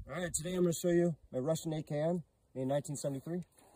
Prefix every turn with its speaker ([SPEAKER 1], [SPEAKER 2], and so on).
[SPEAKER 1] All right, today I'm going to show you my Russian AKM made in 1973.